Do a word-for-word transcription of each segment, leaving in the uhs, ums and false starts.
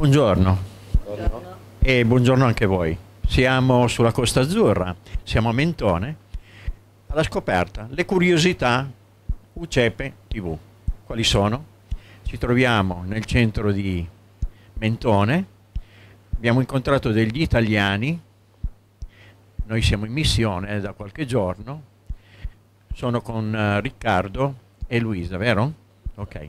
Buongiorno. Buongiorno. E buongiorno anche a voi. Siamo sulla Costa Azzurra, siamo a Mentone, alla scoperta. Le curiosità U C E P E T V. Quali sono? Ci troviamo nel centro di Mentone, abbiamo incontrato degli italiani, noi siamo in missione da qualche giorno, sono con uh, Riccardo e Luisa, vero? Ok.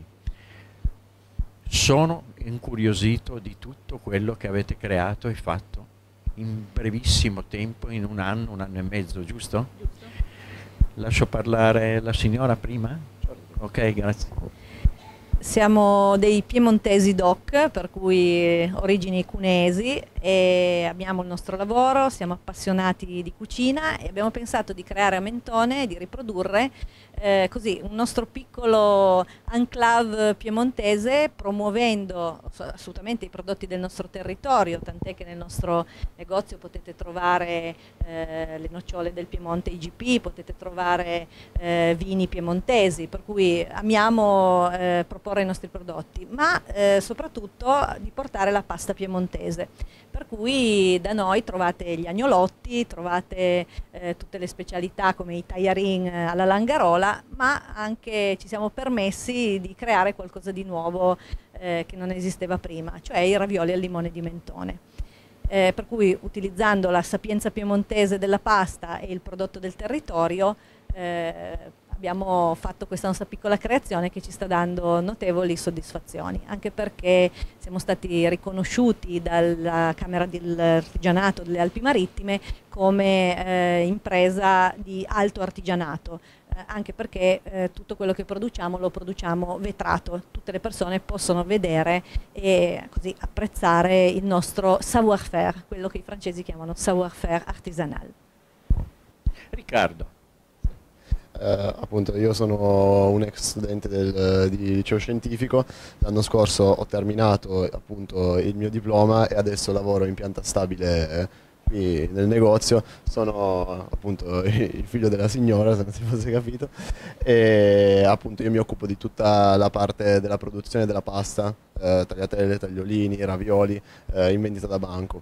Sono incuriosito di tutto quello che avete creato e fatto in brevissimo tempo, in un anno, un anno e mezzo, giusto? Giusto. Lascio parlare la signora prima? Ok, grazie. Siamo dei piemontesi doc, per cui origini cunesi, e abbiamo il nostro lavoro, siamo appassionati di cucina e abbiamo pensato di creare a Mentone, di riprodurre eh, così un nostro piccolo enclave piemontese, promuovendo assolutamente i prodotti del nostro territorio, tant'è che nel nostro negozio potete trovare eh, le nocciole del Piemonte I G P, potete trovare eh, vini piemontesi, per cui amiamo eh, proporre i nostri prodotti, ma eh, soprattutto di portare la pasta piemontese, per cui da noi trovate gli agnolotti, trovate eh, tutte le specialità come i tagliarin alla Langarola, ma anche ci siamo permessi di creare qualcosa di nuovo eh, che non esisteva prima, cioè i ravioli al limone di Mentone. Eh, per cui utilizzando la sapienza piemontese della pasta e il prodotto del territorio eh, abbiamo fatto questa nostra piccola creazione che ci sta dando notevoli soddisfazioni, anche perché siamo stati riconosciuti dalla Camera dell'Artigianato delle Alpi Marittime come eh, impresa di alto artigianato, eh, anche perché eh, tutto quello che produciamo lo produciamo vetrato, tutte le persone possono vedere e così apprezzare il nostro savoir-faire, quello che i francesi chiamano savoir-faire artisanal. Riccardo. Eh, appunto io sono un ex studente del, di liceo scientifico, l'anno scorso ho terminato appunto il mio diploma e adesso lavoro in pianta stabile eh, qui nel negozio, sono appunto il figlio della signora, se non si fosse capito, e appunto io mi occupo di tutta la parte della produzione della pasta, eh, tagliatelle, tagliolini, ravioli, eh, in vendita da banco.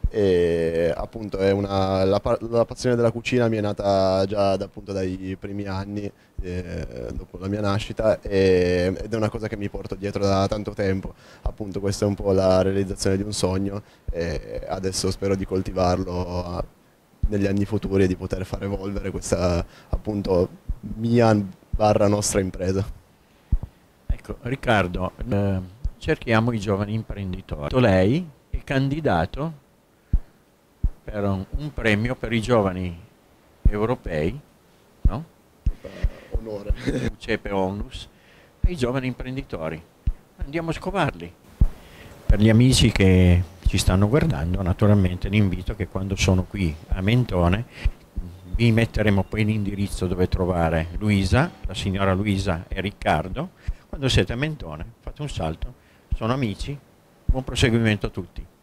E appunto è una, la, la passione della cucina mi è nata già da, appunto dai primi anni eh, dopo la mia nascita e, ed è una cosa che mi porto dietro da tanto tempo, appunto questa è un po' la realizzazione di un sogno e adesso spero di coltivarlo a, negli anni futuri e di poter far evolvere questa appunto mia barra nostra impresa. Ecco, Riccardo, eh, cerchiamo i giovani imprenditori. Lei è candidato per un, un premio per i giovani europei, no? Onore. U C E P E Onus, per i giovani imprenditori. Andiamo a scovarli. Per gli amici che ci stanno guardando, naturalmente l'invito che quando sono qui a Mentone vi metteremo poi l'indirizzo dove trovare Luisa, la signora Luisa e Riccardo. Quando siete a Mentone fate un salto, sono amici, buon proseguimento a tutti.